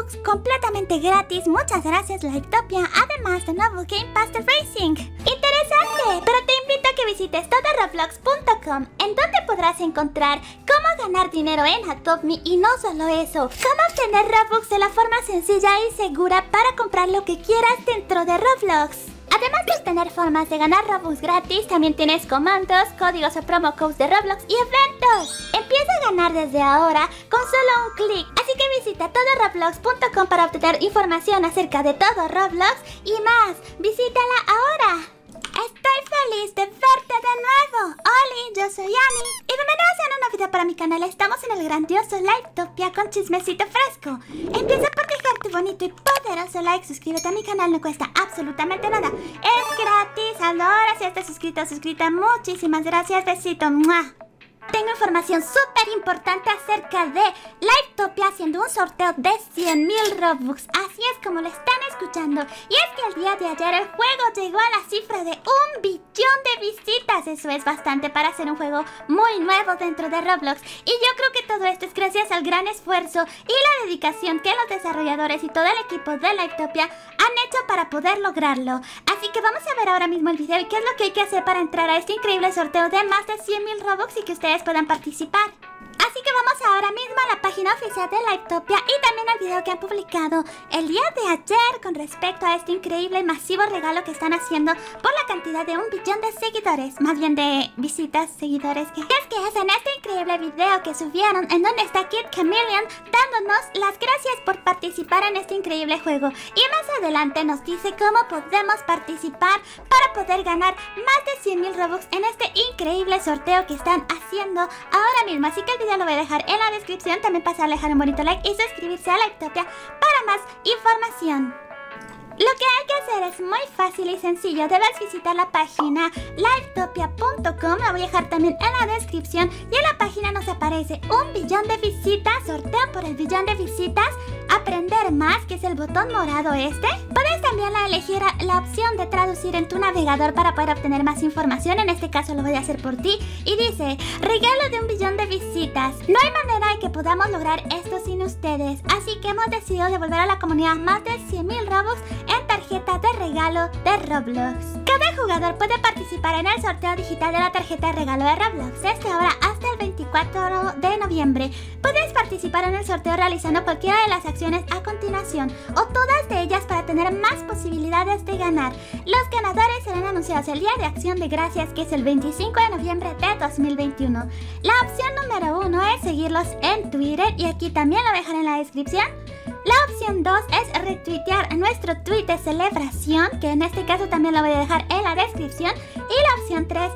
Robux completamente gratis. Muchas gracias, Livetopia. Además de nuevo Game Pass de Racing. ¡Interesante! Pero te invito a que visites todoroblox.com, en donde podrás encontrar cómo ganar dinero en Adopt.me y no solo eso, cómo obtener Robux de la forma sencilla y segura para comprar lo que quieras dentro de Roblox. Además de tener formas de ganar Robux gratis, también tienes comandos, códigos o promo codes de Roblox y eventos. Empieza a ganar desde ahora con solo un clic, así que visita todoroblox.com para obtener información acerca de todo Roblox y más. ¡Visítala ahora! Estoy feliz de verte de nuevo. Oli, yo soy Annie y bienvenidos a un nuevo video para mi canal. Estamos en el grandioso Livetopia con chismecito fresco. Empieza por dejarte bonito y poderoso like, suscríbete a mi canal, no cuesta absolutamente nada. Es gratis, ahora si estás suscrito o suscrita, muchísimas gracias, besito. ¡Mua! Tengo información súper importante acerca de Livetopia haciendo un sorteo de 100.000 Robux. Así es como lo están escuchando. Y es que el día de ayer el juego llegó a la cifra de 1 billón de visitas. Eso es bastante para hacer un juego muy nuevo dentro de Roblox. Y yo creo que todo esto es gracias al gran esfuerzo y la dedicación que los desarrolladores y todo el equipo de Livetopia han hecho para poder lograrlo. Así que vamos a ver ahora mismo el video y qué es lo que hay que hacer para entrar a este increíble sorteo de más de 100.000 Robux y que ustedes puedan participar. Así que vamos ahora mismo a la página oficial de Livetopia y también al video que han publicado el día de ayer con respecto a este increíble y masivo regalo que están haciendo por la cantidad de 1 billón de seguidores, más bien de visitas, seguidores. Que es en este increíble video que subieron en donde está Kid Chameleon dándonos las gracias por participar en este increíble juego. Y más adelante nos dice cómo podemos participar para poder ganar más de 100.000 Robux en este increíble sorteo que están haciendo ahora mismo. Así que el video lo voy a dejar en la descripción. También pasar a dejar un bonito like y suscribirse a Livetopia para más información. Lo que hay que hacer es muy fácil y sencillo. Debes visitar la página livetopia.com. La voy a dejar también en la descripción. Y en la página nos aparece 1 billón de visitas, sorteo por el billón de visitas, aprender más, que es el botón morado este. Puedes también elegir la opción de traducir en tu navegador para poder obtener más información. En este caso lo voy a hacer por ti. Y dice, regalo de 1 billón de visitas. No hay manera de que podamos lograr esto sin ustedes. Así que hemos decidido devolver a la comunidad más de 100.000 Robux en tarjeta de regalo de Roblox. Cada jugador puede participar en el sorteo digital de la tarjeta de regalo de Roblox desde ahora hasta el 24 de noviembre. Puedes participar en el sorteo realizando cualquiera de las acciones a continuación o todas de ellas para tener más posibilidades de ganar. Los ganadores serán anunciados el día de Acción de Gracias, que es el 25 de noviembre de 2021. La opción número 1 es seguirlos en Twitter y aquí también lo voy a dejar en la descripción. La opción 2 es retuitear nuestro tweet de celebración, que en este caso también lo voy a dejar en la descripción. Y la opción 3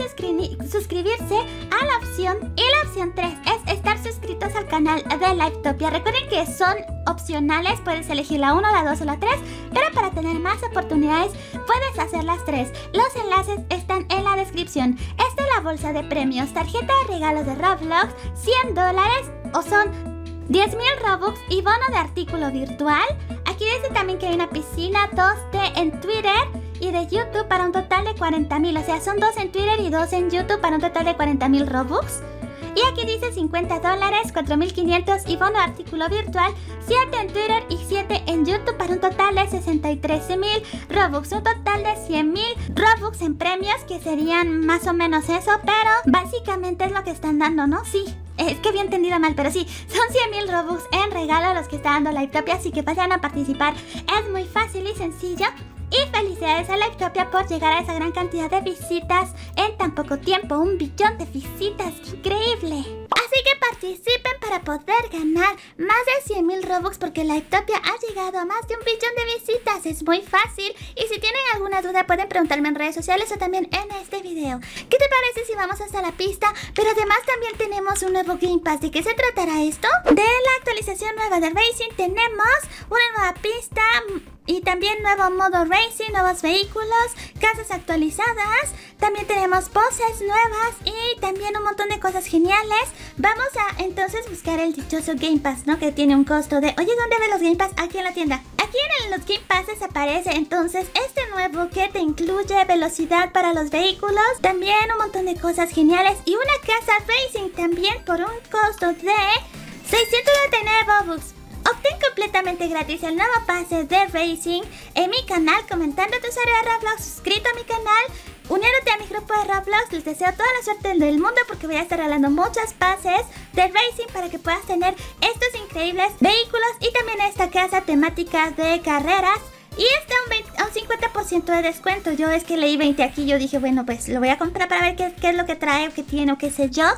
es suscribirse a la opción. Y la opción 3 es estar suscritos al canal de Livetopia. Recuerden que son opcionales, puedes elegir la 1, la 2 o la 3, pero para tener más oportunidades puedes hacer las 3. Los enlaces están en la descripción. Esta es la bolsa de premios, tarjeta de regalo de Roblox, $100 o son 10.000 Robux y bono de artículo virtual. Aquí dice también que hay una piscina, 2 en Twitter y de YouTube para un total de 40.000. O sea, son 2 en Twitter y 2 en YouTube para un total de 40.000 Robux. Y aquí dice $50, 4.500 y bono de artículo virtual, 7 en Twitter y 7 en YouTube para un total de 63.000 Robux. Un total de 100.000 Robux en premios, que serían más o menos eso, pero básicamente es lo que están dando, ¿no? Sí. Es que había entendido mal, pero sí, son 100.000 Robux en regalo los que está dando Livetopia, así que vayan a participar. Es muy fácil y sencillo. Y felicidades a Livetopia por llegar a esa gran cantidad de visitas en tan poco tiempo. 1 billón de visitas, increíble. Así que participen para poder ganar más de 100.000 Robux, porque Livetopia ha llegado a más de 1 billón de visitas. Es muy fácil. Y si tienen alguna duda pueden preguntarme en redes sociales o también en este video. ¿Qué te parece si vamos hasta la pista? Pero además también tenemos un nuevo Game Pass. ¿De qué se tratará esto? De la actualización nueva de Racing tenemos una nueva pista y también nuevo modo Racing, nuevos vehículos, casas actualizadas. También tenemos poses nuevas y también un montón de cosas geniales. Vamos a entonces buscar el dichoso Game Pass, ¿no? Que tiene un costo de... Oye, ¿dónde ven los Game Pass? Aquí en la tienda. Aquí en los Game Passes aparece entonces este nuevo que te incluye velocidad para los vehículos, también un montón de cosas geniales y una casa Racing también por un costo de 699 Robux. Obtén completamente gratis el nuevo pase de Racing en mi canal, comentando tu usuario de Roblox, suscrito a mi canal, uniéndote a mi grupo de Roblox. Les deseo toda la suerte del mundo porque voy a estar regalando muchos pases de Racing para que puedas tener estos increíbles vehículos y también esta casa temática de carreras. Y está un 50% de descuento. Yo es que leí 20 aquí. Yo dije, bueno, pues lo voy a comprar para ver qué es lo que trae o qué tiene o qué sé yo.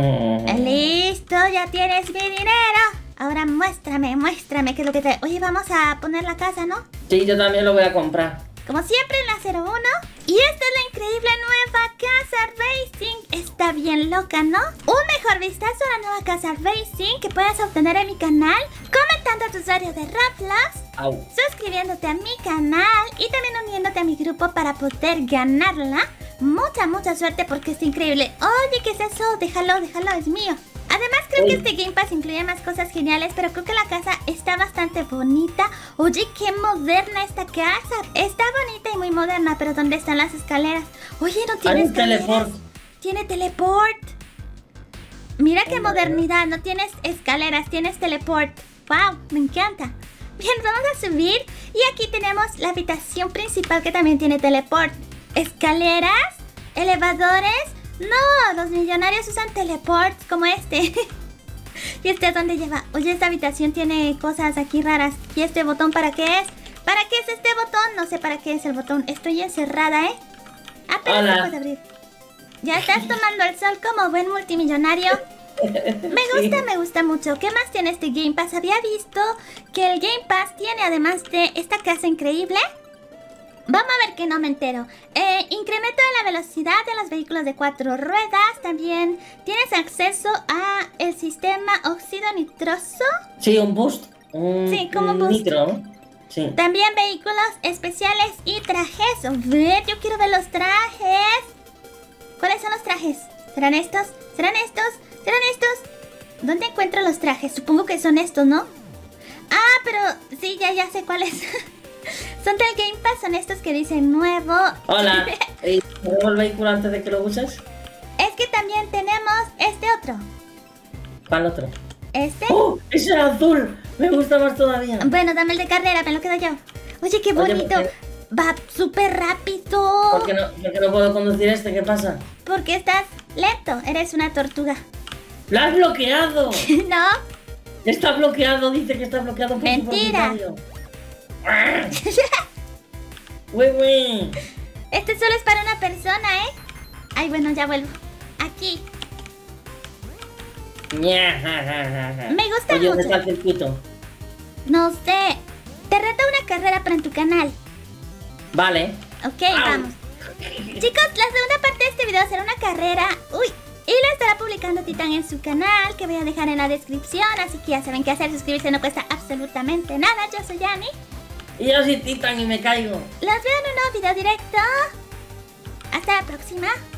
Listo, ya tienes mi dinero. Ahora muéstrame qué es lo que trae. Oye, vamos a poner la casa, ¿no? Sí, yo también lo voy a comprar. Como siempre en la 01. Y esta es la increíble nueva casa Racing. Está bien loca, ¿no? Un mejor vistazo a la nueva casa Racing que puedes obtener en mi canal, comentando a tu usuario de Roblox, suscribiéndote a mi canal y también uniéndote a mi grupo para poder ganarla. Mucha suerte porque está increíble. Oye, ¿qué es eso? Déjalo, es mío. Además creo que este Game Pass incluye más cosas geniales, pero creo que la casa está bastante bonita. Oye, qué moderna esta casa. Está bonita y muy moderna, pero ¿dónde están las escaleras? Oye, no tiene escaleras. Teleport. Tiene teleport. Mira qué modernidad, no tienes escaleras, tienes teleport. Wow, me encanta. Bien, vamos a subir y aquí tenemos la habitación principal que también tiene teleport. Escaleras, elevadores. No, los millonarios usan teleports como este. ¿Y este dónde lleva? Oye, esta habitación tiene cosas aquí raras. ¿Y este botón para qué es? ¿Para qué es este botón? No sé para qué es el botón. Estoy encerrada, ¿eh? Ah, pero se puede abrir. Ya estás tomando el sol como buen multimillonario. Me gusta mucho. ¿Qué más tiene este Game Pass? Había visto que el Game Pass tiene, además de esta casa increíble, vamos a ver que no me entero, incremento de la velocidad de los vehículos de 4 ruedas. También tienes acceso a el sistema óxido nitroso. Sí, un boost. Sí, como un boost. Nitro. Sí. También vehículos especiales y trajes. A ver, yo quiero ver los trajes. ¿Cuáles son los trajes? ¿Serán estos? ¿Serán estos? ¿Serán estos? ¿Dónde encuentro los trajes? Supongo que son estos, ¿no? Ah, pero sí, ya sé cuáles. Son del Game Pass, son estos que dicen nuevo. Hola. ¿Tenemos el vehículo antes de que lo uses? Es que también tenemos este otro. ¿Cuál otro? ¿Este? ¡Oh! ¡Ese era azul! Me gusta más todavía. Bueno, dame el de carrera, me lo quedo yo. Oye, qué bonito. Va súper rápido. ¿Por qué no puedo conducir este? ¿Qué pasa? Porque estás lento, eres una tortuga. ¡Lo has bloqueado! No. Está bloqueado, dice que está bloqueado por mentira. Uy. Este solo es para una persona, ¿eh? Ay, bueno, ya vuelvo. Aquí. Me gusta Oye, mucho. ¿dónde está el circuito? No sé. Te reto una carrera para en tu canal. Vale. Ok, vamos. Chicos, la segunda parte de este video será una carrera. Uy. Y la estará publicando Titan en su canal, que voy a dejar en la descripción. Así que ya saben qué hacer, suscribirse no cuesta absolutamente nada. Yo soy Yanni. Y yo soy Titan y me caigo. Los veo en un nuevo video directo. Hasta la próxima.